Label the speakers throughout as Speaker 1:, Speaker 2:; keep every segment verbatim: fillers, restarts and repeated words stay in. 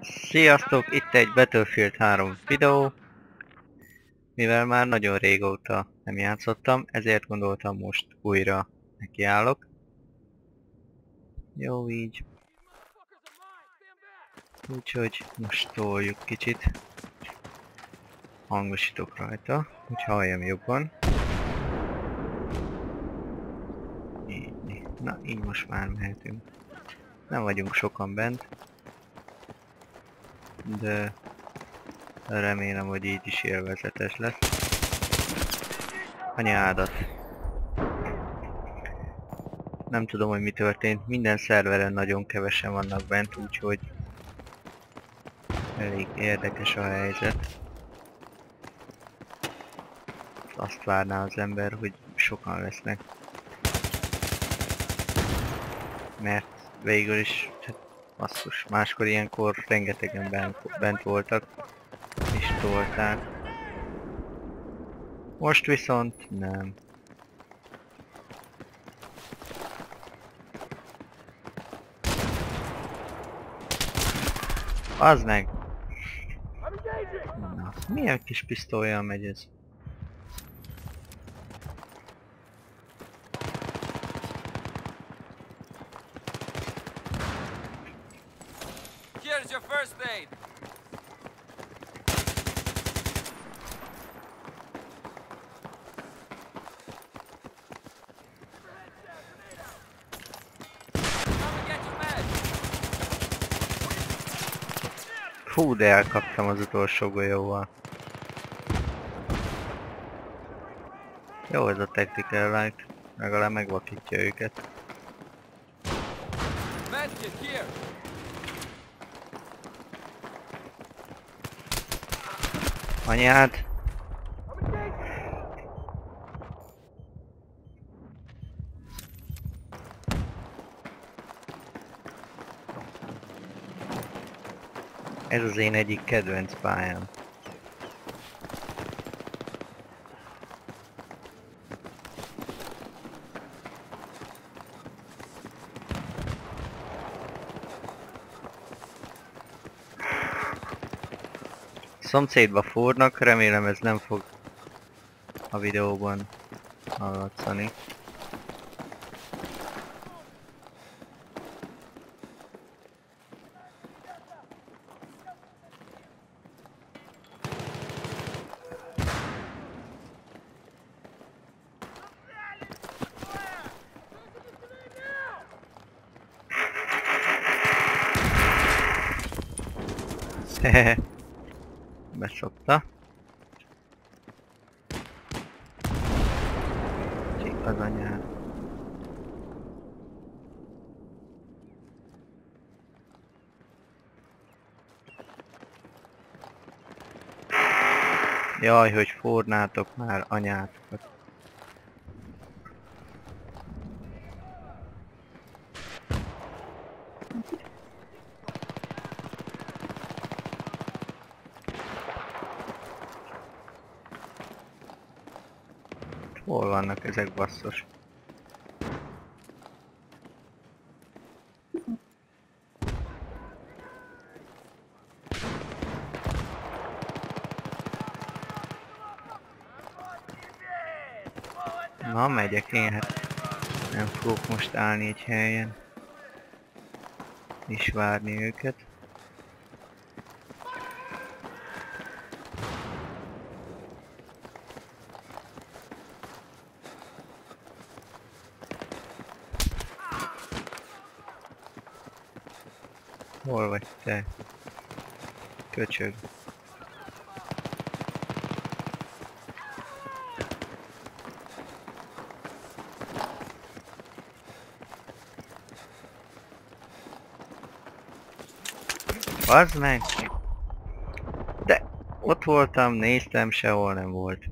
Speaker 1: Sziasztok, itt egy Battlefield három videó. Mivel már nagyon régóta nem játszottam, ezért gondoltam most újra nekiállok. Jó így. Úgyhogy most toljuk kicsit. Hangosítok rajta, hogy halljam jobban. Így. Na, így most már mehetünk. Nem vagyunk sokan bent. De remélem, hogy így is élvezetes lesz. Anyádat. Nem tudom, hogy mi történt. Minden szerveren nagyon kevesen vannak bent, úgyhogy elég érdekes a helyzet. Azt várná az ember, hogy sokan lesznek. Mert végül is, hát basszus, máskor ilyenkor rengetegen bent, bent voltak, és tolták. Most viszont nem. Az meg! Na, milyen kis pisztollyal megy ez?
Speaker 2: Here's your first aid. Come and get your med.
Speaker 1: Fú, de elkaptam az utolsó golyóval. Jó ez a tactical light, legalább megvakítja őket.
Speaker 2: Medkit here.
Speaker 1: Anyád! Ez az én egyik kedvenc pályám. Szomszédba fúrnak, remélem ez nem fog a videóban hallatszani. Hehehe. Beszopta. Csík az anyád. Jaj, hogy fúrnátok már anyátokat. Hol vannak ezek, basszus? Na, megyek én, hát nem fogok most állni egy helyen és várni őket. Hol vagy te? Köcsög. Bazd meg! De ott voltam, néztem, sehol nem volt.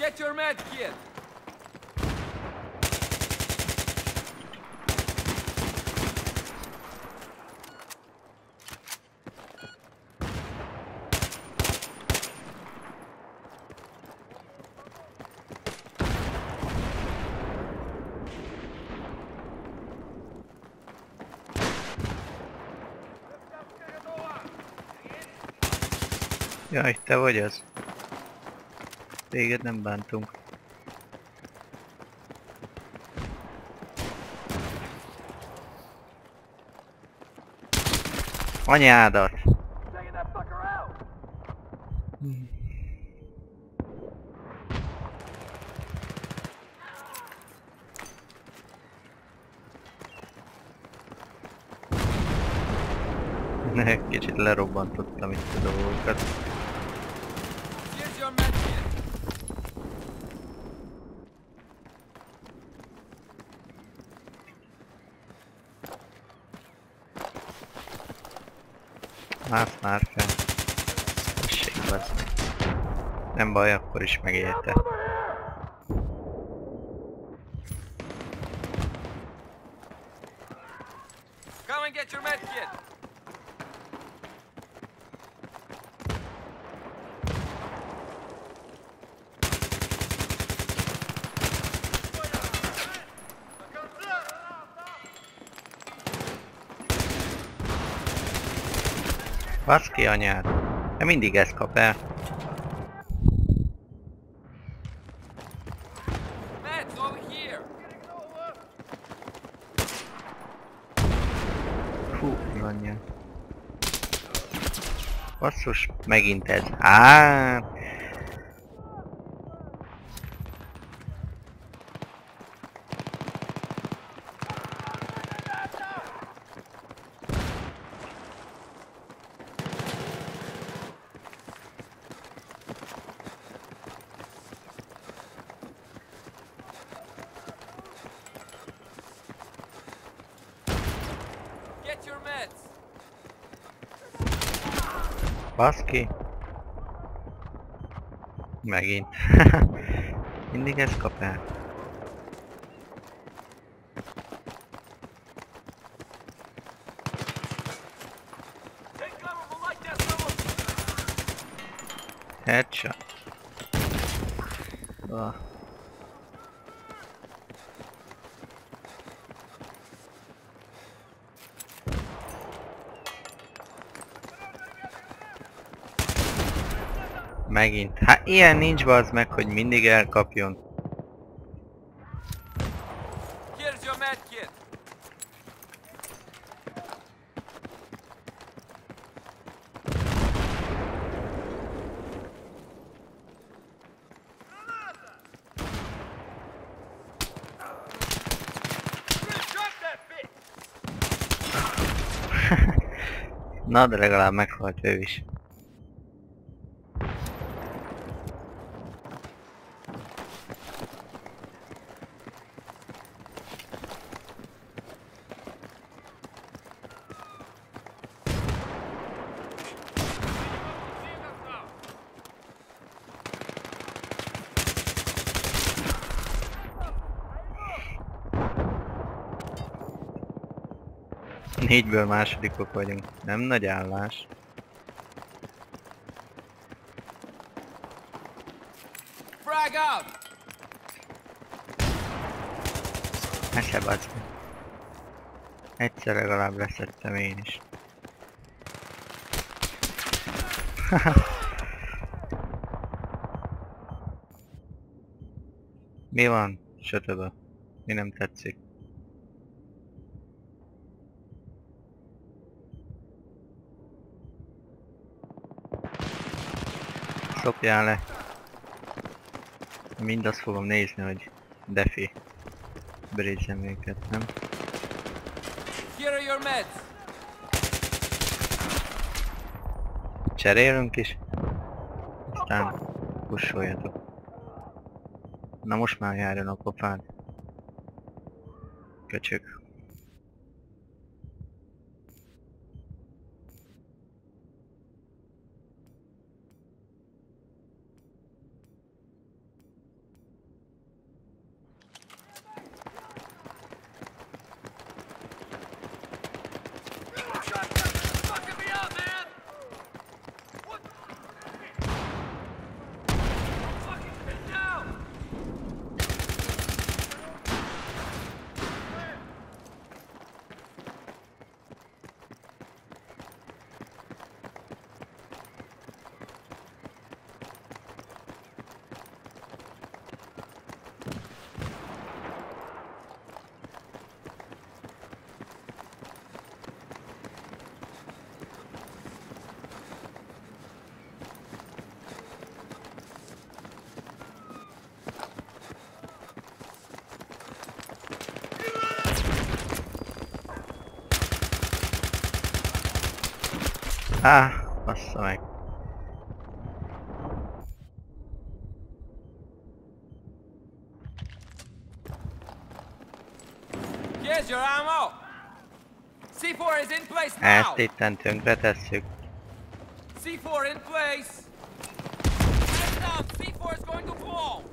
Speaker 2: Get your med kit.
Speaker 1: Jaj, te vagy az? Téged nem bántunk. Anyádat! Ne, kicsit lerobbantottam itt a dolgokat.
Speaker 2: Here's your med kit.
Speaker 1: Mász már fel. Tessék, bazd meg. Nem baj, akkor is megélte.
Speaker 2: Come and get your med kit.
Speaker 1: Baszki anyád! De mindig ezt kap el.
Speaker 2: Meds over here.
Speaker 1: Hú, mi van nyilván. Basszus, megint ez. Á!
Speaker 2: Get your meds.
Speaker 1: Baszki. Megint. Mindig ezt kap el.
Speaker 2: Take cover from like that someone.
Speaker 1: Headshot. Ah. Megint. Hát ilyen nincs, bazd meg, hogy mindig elkapjon.
Speaker 2: Here's your med kit.
Speaker 1: Na, de legalább meghalt ő is. Négyből másodikok vagyunk. Nem nagy állás.
Speaker 2: Frag out.
Speaker 1: Esze bazd meg. Egyszer legalább leszettem én is. Mi van? Sötöbö. Mi nem tetszik? Szopjál le. Mind azt fogom nézni, hogy defi bridge-en őket, nem?
Speaker 2: Here are your meds.
Speaker 1: Cserélünk is. Aztán pusoljatok. Na most már járjon a pofád. Köcsög. Á, bassza meg.
Speaker 2: Here's your ammo. C four is in place now.
Speaker 1: Ezt itten tönkre tesszük.
Speaker 2: C four in place. Hands down. C four is going to fall.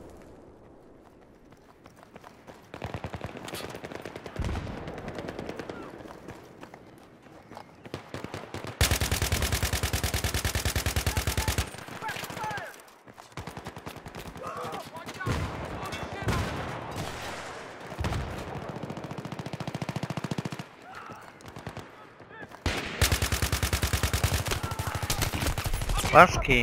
Speaker 1: Baszki!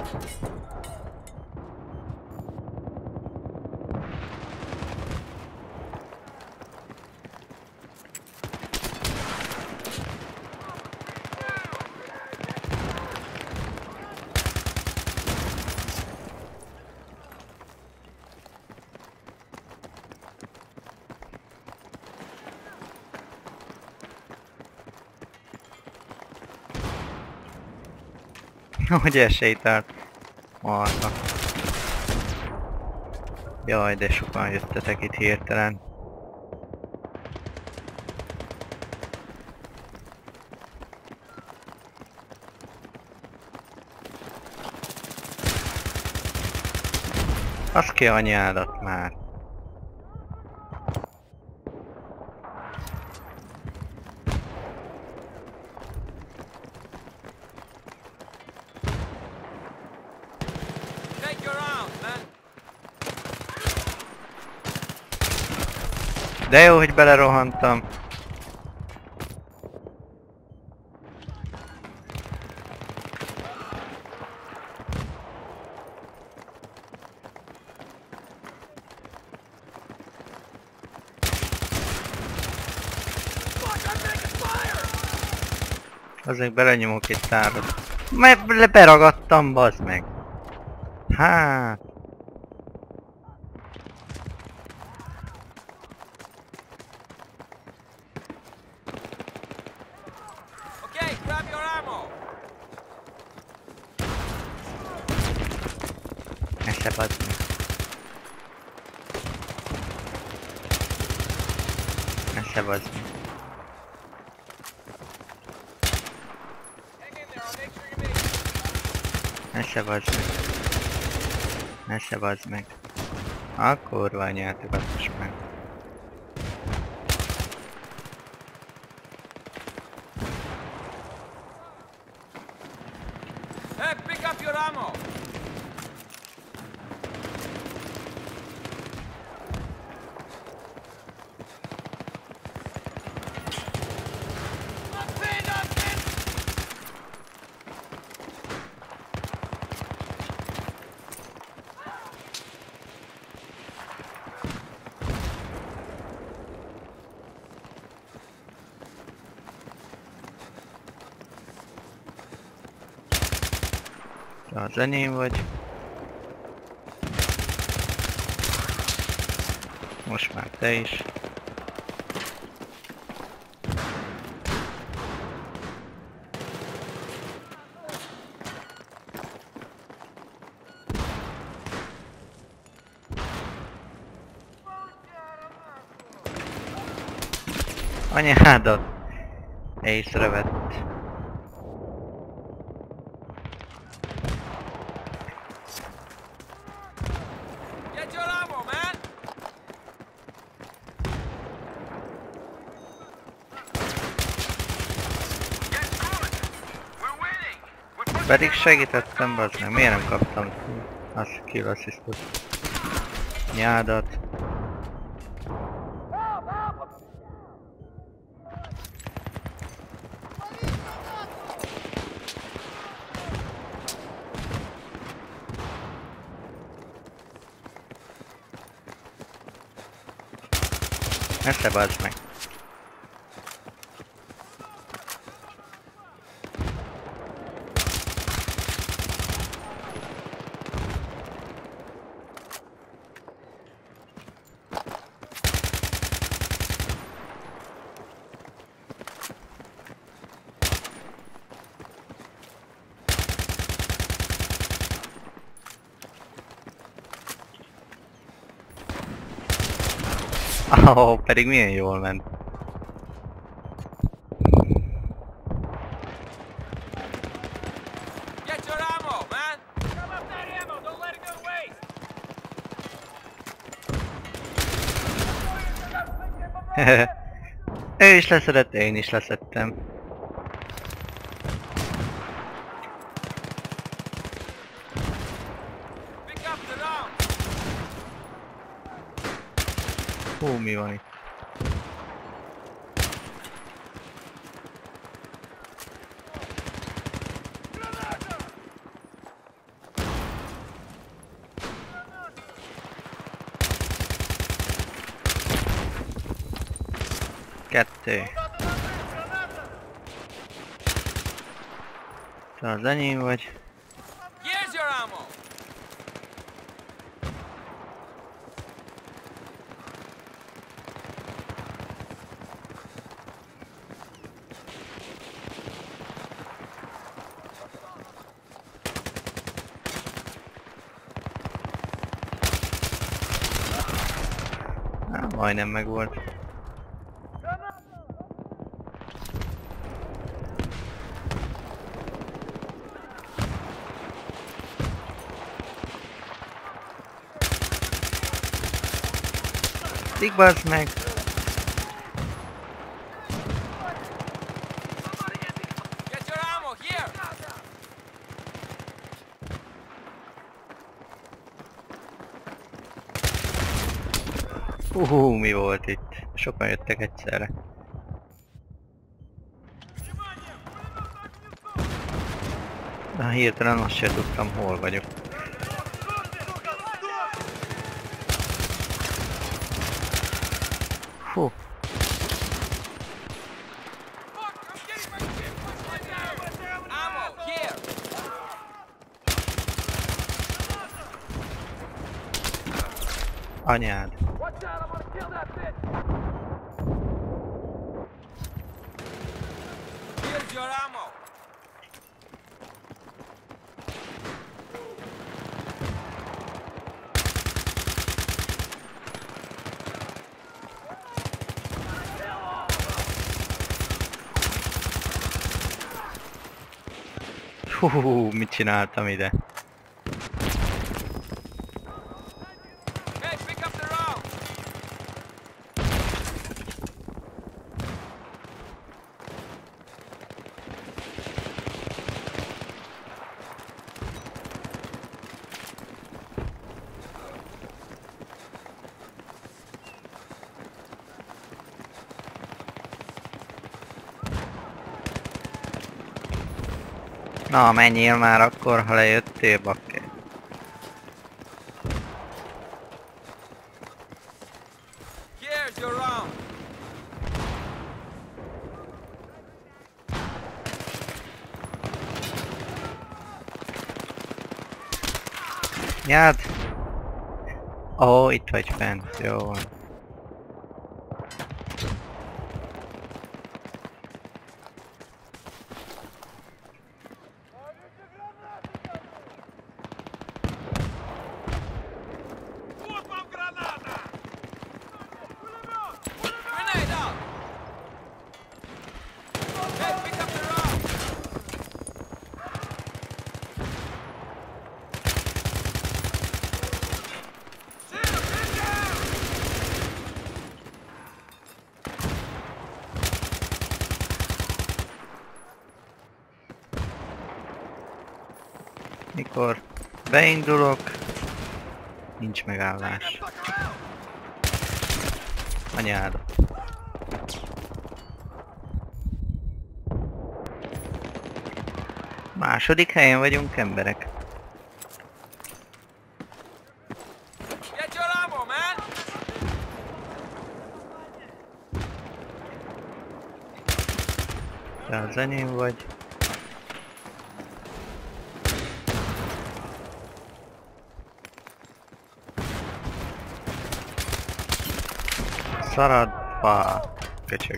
Speaker 1: Hogy esélytelt? Marha. Jaj, de sokan jöttetek itt hirtelen. Az ki anyádat már.
Speaker 2: Take your rounds, man.
Speaker 1: De jó, hogy belerohantam. Azért belenyomok egy tárat. Mert beragadtam, bazd meg. Hát.
Speaker 2: Okay, grab your ammo.
Speaker 1: Ne se bazd meg. Ne se bazd meg.
Speaker 2: Hang in there. I'll make sure you make it.
Speaker 1: Ne se bazd meg. Ne se bazd meg. A kurva anyátokat most meg.
Speaker 2: Hey, pick up your ammo.
Speaker 1: Te az enyém vagy. Most már te is. Anyádat észrevett.
Speaker 2: Get your ammo, man. Get good. We're winning. We're pushing
Speaker 1: Pedig
Speaker 2: them
Speaker 1: segítettem, bazd meg. Miért nem kaptam azt kill assistot? Nyádat. Messze bazd meg. Oh, pedig milyen jól ment.
Speaker 2: Get your ammo, man! Come up that ammo! Don't let it go to waste!
Speaker 1: Ő is leszedett, én is leszedtem.
Speaker 2: Pick up the round!
Speaker 1: Hú, mi van itt? Kettő. Te az enyém vagy.
Speaker 2: Here's your ammo!
Speaker 1: Á, majdnem megvolt. Addig bazd meg!
Speaker 2: Get your ammo here!
Speaker 1: Uhú, mi volt itt? Sokan jöttek egyszerre. Na, hirtelen azt sem tudtam, hol vagyok. Hú.
Speaker 2: Ammo here!
Speaker 1: Anyád.
Speaker 2: Watch out! I'm gonna kill that bitch! Here's your ammo!
Speaker 1: Hú, mit csináltam ide?
Speaker 2: Hey, pick up the round!
Speaker 1: Na, menjél már akkor, ha lejöttél, bakker.
Speaker 2: Here's your round!
Speaker 1: Nyád! Ó, oh, itt vagy fent, jó van.
Speaker 2: Grenade out! Hey, pick up the round!
Speaker 1: Mikor beindulok, nincs megállás. Anyád. Második helyen vagyunk, emberek.
Speaker 2: Get your ammo, man!
Speaker 1: Te az enyém vagy. Szaradva, köcsög.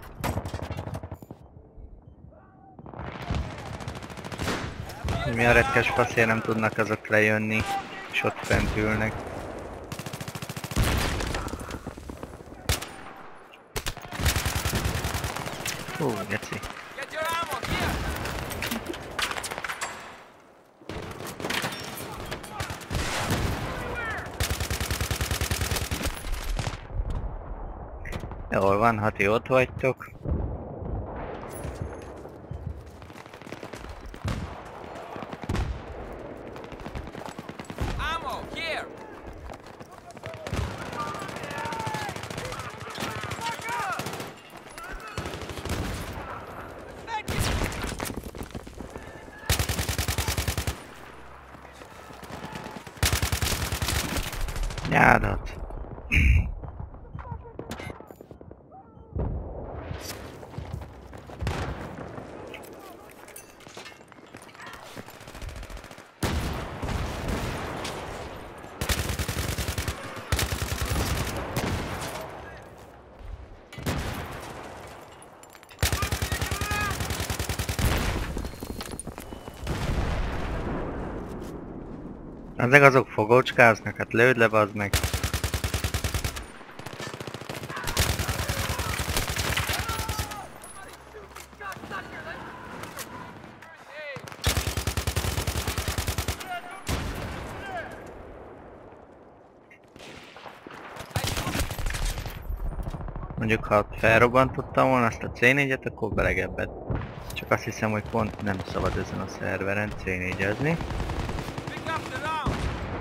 Speaker 1: Mi a retkes faszért nem tudnak azok lejönni, és ott fent ülnek. Hú, geci.
Speaker 2: Get your ammo here.
Speaker 1: Jól van, ha ti ott vagytok.
Speaker 2: Ammo here.
Speaker 1: Nyádat. Ezek azok fogócskáznak, hát lőd le, bazd meg. Mondjuk ha felrobbantottam volna azt a cé négyet, akkor belegebbet. Csak azt hiszem, hogy pont nem szabad ezen a szerveren cé négyezni.
Speaker 2: Pick up the round.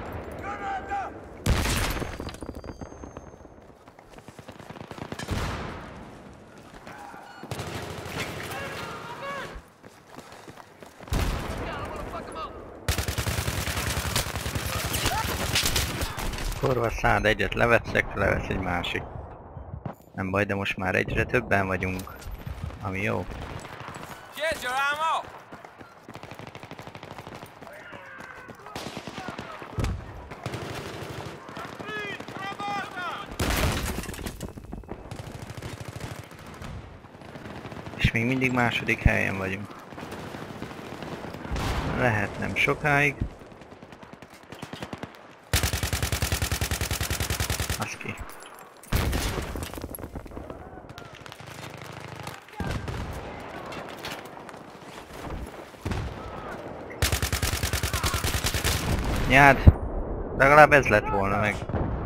Speaker 1: Kurva szád, egyet levetszek, levesz egy másik. Nem baj, de most már egyre többen vagyunk. Ami jó.
Speaker 2: Get your ammo.
Speaker 1: És még mindig második helyen vagyunk. Lehet nem sokáig. Az ki. Nyád! Legalább ez lett volna meg.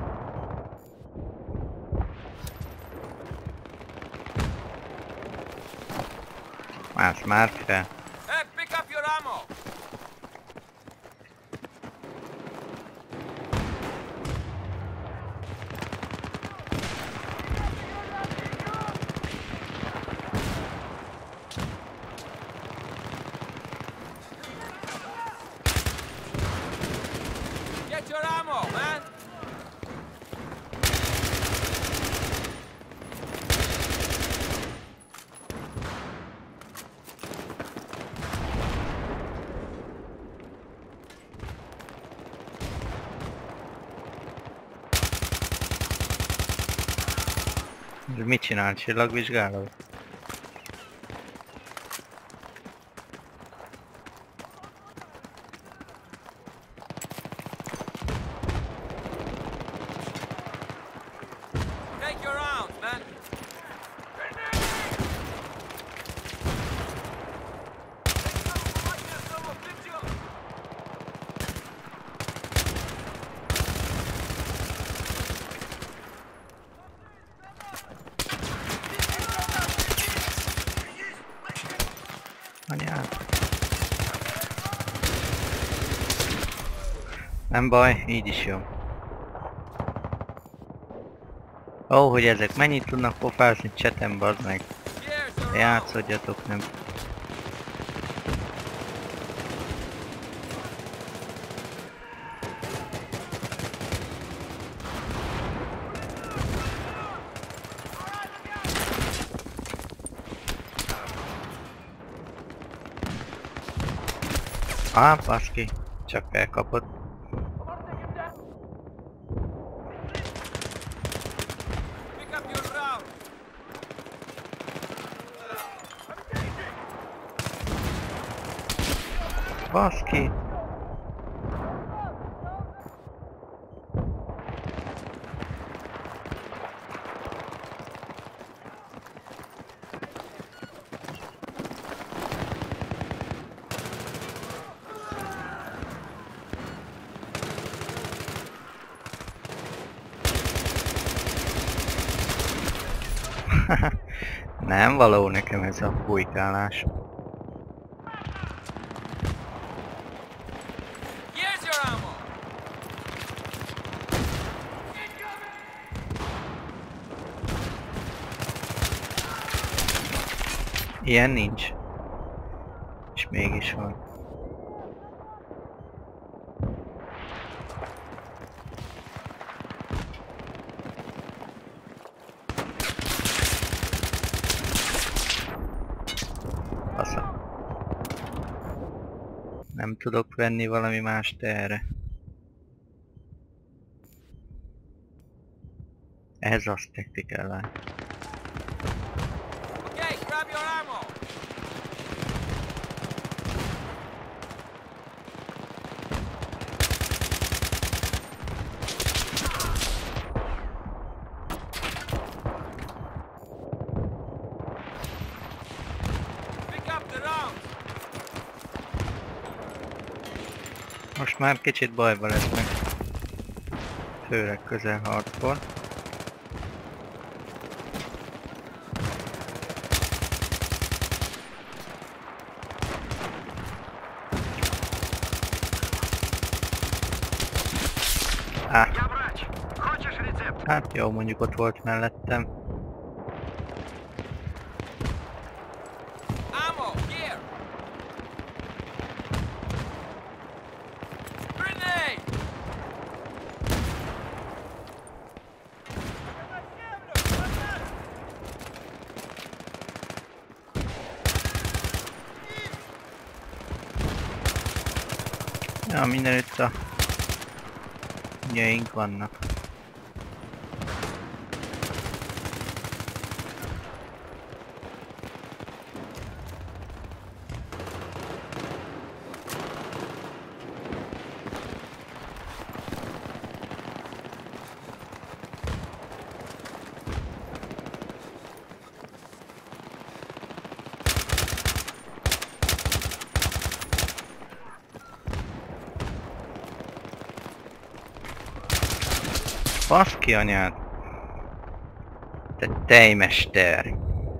Speaker 1: Mász már fel.
Speaker 2: Hey, pick up your ammo. Get your ammo, man.
Speaker 1: Ez mit csinál? Csillagvizsgáló?
Speaker 2: Take your rounds, man.
Speaker 1: Anyád. Nem baj, így is jó. Ó, hogy ezek mennyit tudnak pofázni chaten, bazd meg.
Speaker 2: Here's your round.
Speaker 1: Játszodjatok, nem. Á, baszki. Csak elkapott.
Speaker 2: Pick up your round.
Speaker 1: Baszki. Nem való nekem ez a bujkálás.
Speaker 2: Here's your ammo.
Speaker 1: Ilyen nincs. És mégis van. Fasza. Nem tudok venni valami mást erre. Ez azt tektik ellen.
Speaker 2: Okay, grab your ammo. Pick up the rounds.
Speaker 1: Most már kicsit bajba lesznek. Főleg közel harckor. Á,
Speaker 3: Я врач. Хочешь рецепт?
Speaker 1: hát jó, mondjuk ott volt mellettem.
Speaker 2: Ammo, here. Grenade.
Speaker 1: Ja, mindenütt a ügyeink vannak. Basz ki anyád! Te tejmester!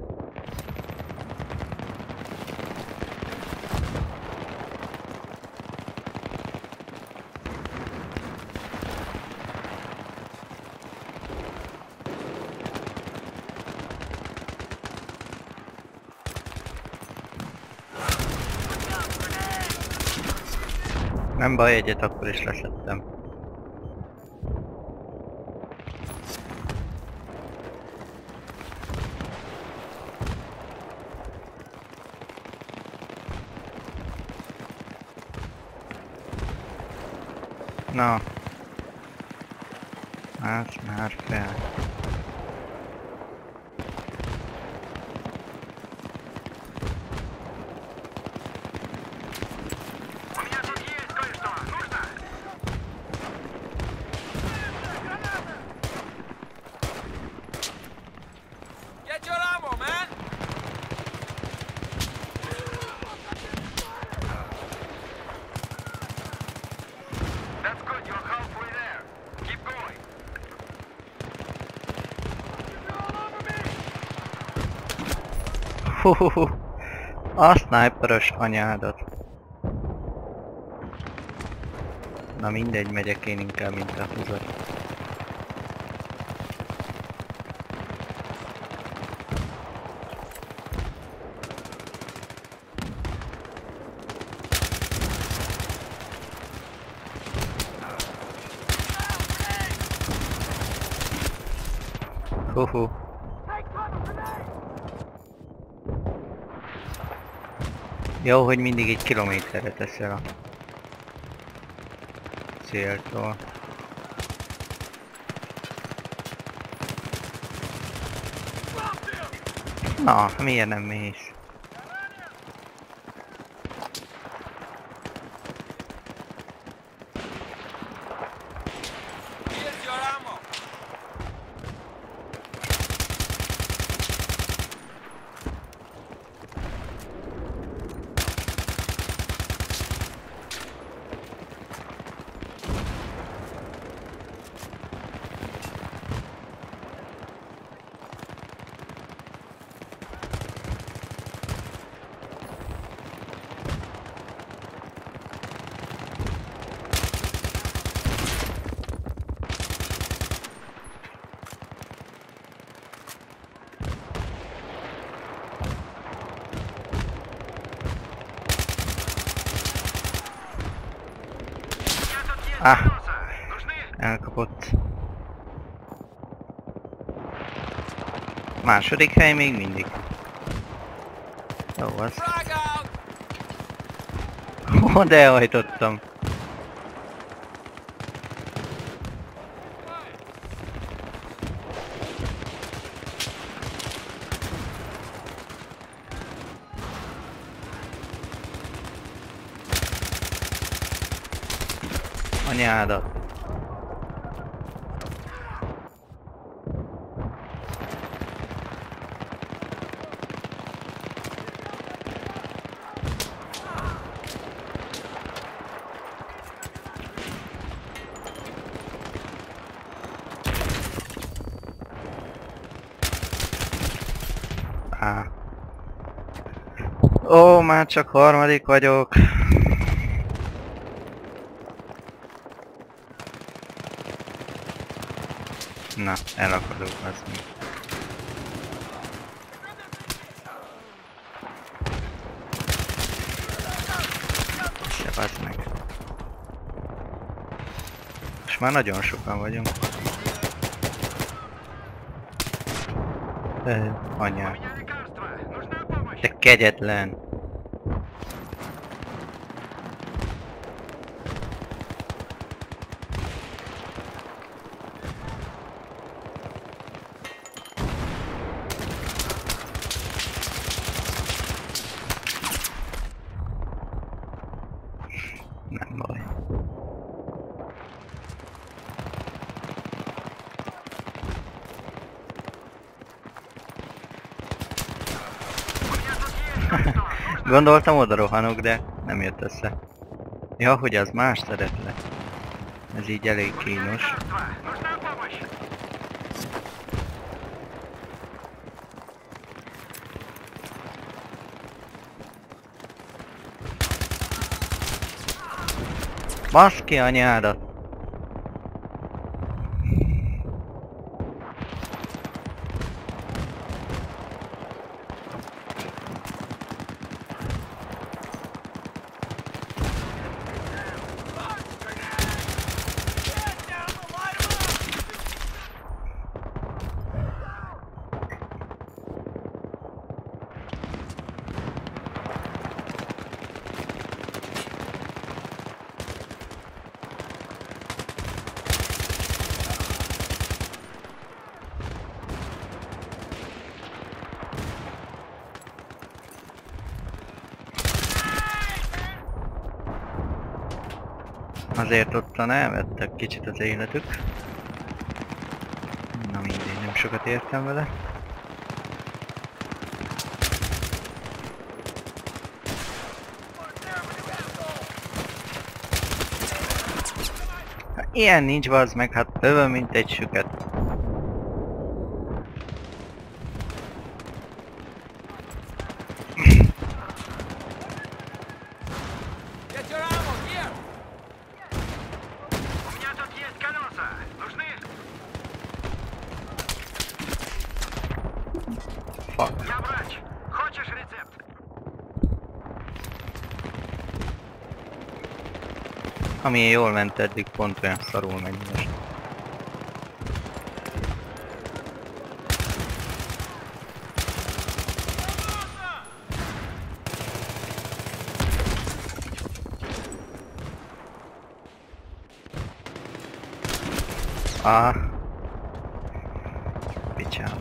Speaker 1: Nem baj, egyet akkor is leszettem. Na. Állsz már fel.
Speaker 3: У меня тут есть кое-что. Нужно?
Speaker 2: Get your ammo, man.
Speaker 3: That's good. You're halfway there. Keep going.
Speaker 1: Huhuhu. A sniperos anyádat. Na mindegy, megyek én inkább, mint a húzat. Huhu. Jó, hogy mindig egy kilométerre teszel a céltól. Na, miért nem mész?
Speaker 2: Here's your ammo.
Speaker 1: Ah,
Speaker 3: колеса! Нужны?
Speaker 1: elkapott. Második hely még mindig. Jó, az.
Speaker 2: Frag out!
Speaker 1: Ó, de elhajtottam. Anyádat. Á. Ó, már csak harmadik vagyok. Na, elakadok az mi. Se bazd meg. Most már nagyon sokan vagyunk. Ö, anyám.
Speaker 3: У меня лекарство! Нужна помощь?
Speaker 1: Te kegyetlen! Nem baj. Gondoltam oda rohanok, de nem jött össze. Ja, hogy az más szeretle. Ez így elég kínos.
Speaker 3: Лекарство! Нужна помощь?
Speaker 1: Basz ki anyádat! Azért ottan elvettek kicsit az életük. Na mindegy, nem sokat értem vele. Ha ilyen nincs, bazd meg, hát lövöm mint egy süket.
Speaker 2: Get your ammo here!
Speaker 3: У меня тут есть колеса! Нужны?
Speaker 1: Fuck.
Speaker 3: Я врач! Хочешь рецепт?
Speaker 1: Ami jól ment eddig, pont olyan szarul megy most. Ah. Picsába.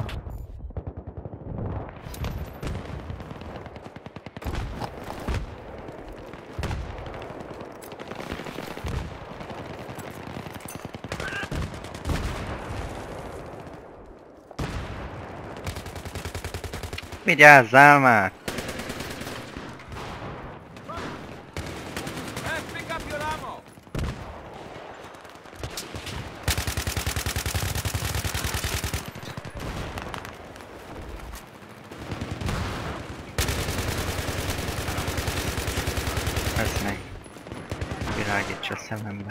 Speaker 1: Vigyázzál már!
Speaker 2: Hey, pick up your ammo!
Speaker 1: Ez meg. Világíts a szemembe.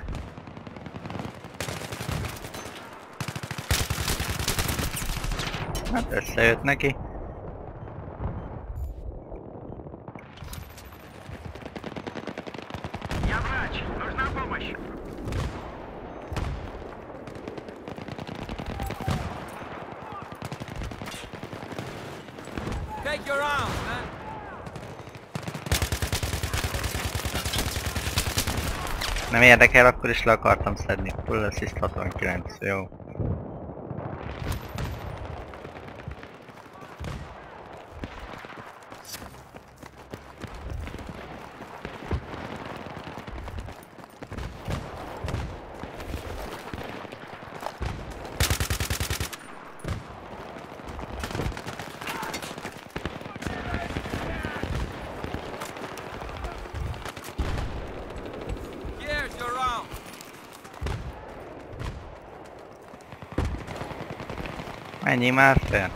Speaker 1: Hát összejött neki.
Speaker 3: Я врач! Нужна помощь?
Speaker 2: Grab your arms, man.
Speaker 1: Nem érdekel, akkor is le akartam szedni. Full assist hatvankilenc, jó.
Speaker 2: Here's your round.
Speaker 1: Ennyi már fel.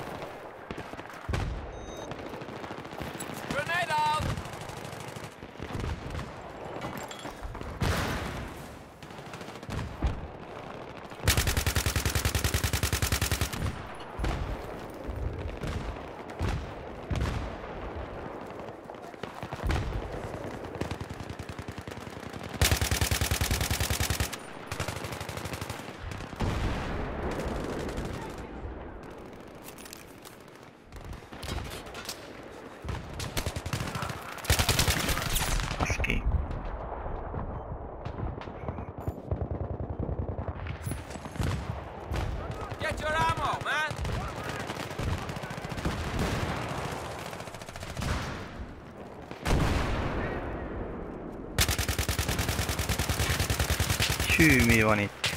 Speaker 2: Grenade out.
Speaker 1: Az ki.
Speaker 2: Get your ammo, man.
Speaker 1: Hű, mi van itt?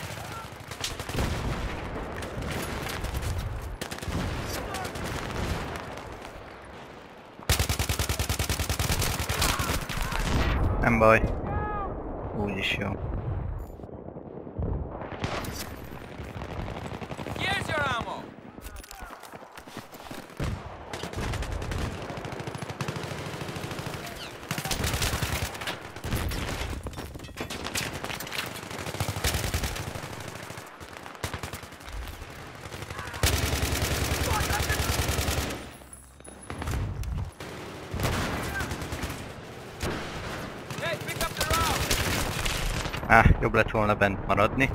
Speaker 1: Nem baj. Úgyis jó.
Speaker 2: Here's your ammo. Hey, pick up the round.
Speaker 1: Á, jobb lett volna bent maradni.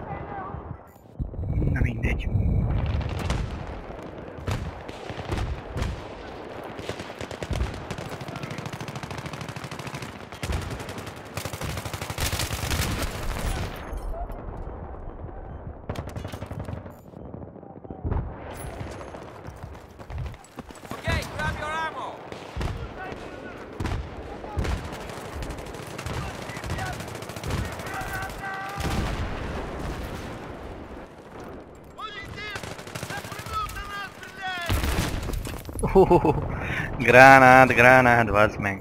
Speaker 1: Na mindegy.
Speaker 2: Okay, grab your ammo.
Speaker 1: Uh, gránát, gránát, vazd meg.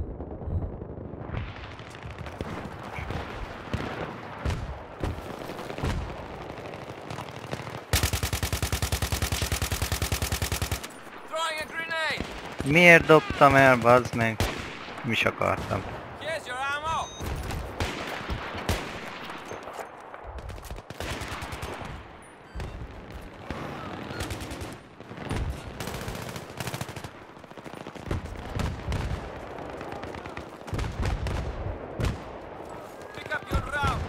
Speaker 2: Throwing a grenade.
Speaker 1: Miért dobtam el, vazd meg? Nem is akartam.
Speaker 2: Here's your ammo. Pick up your round.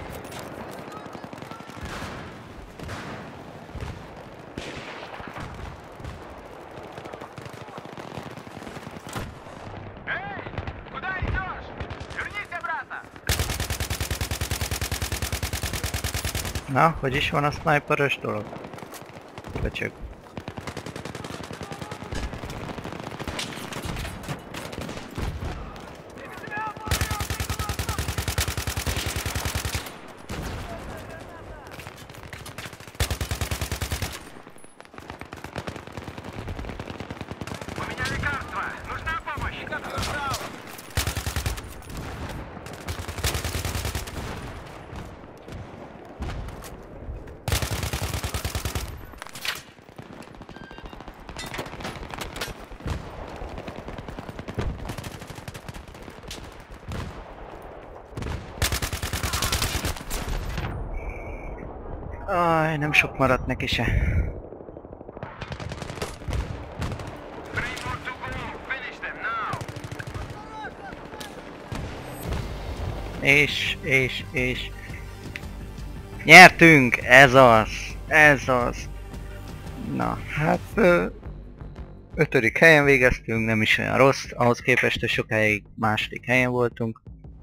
Speaker 3: Эй, куда идешь? Вернись обратно.
Speaker 1: Na, hogy is van a sniperes dolog? Köcsög.
Speaker 3: У меня лекарство. Нужна помощь.
Speaker 2: Pick up your round.
Speaker 1: Aj, nem sok maradt neki se.
Speaker 3: Three more to go. Finish them now.
Speaker 1: És, és, és... Nyertünk! Ez az! Ez az! Na, hát... Ö, Ötödik helyen végeztünk, nem is olyan rossz, ahhoz képest, hogy sokáig második helyen voltunk.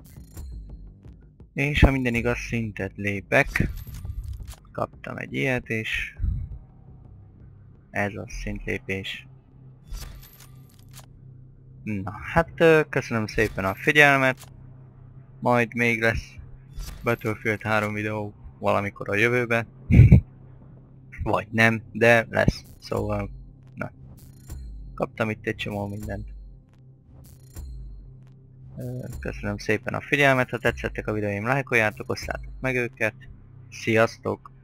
Speaker 1: És ha minden igaz, szintet lépek. Kaptam egy ilyet, és ez a szintlépés. Na, hát köszönöm szépen a figyelmet. Majd még lesz Battlefield három videó valamikor a jövőben. Vagy nem, de lesz. Szóval, na. Kaptam itt egy csomó mindent. Köszönöm szépen a figyelmet, ha tetszettek a videóim, lájkoljátok, osszátok meg őket. Sziasztok!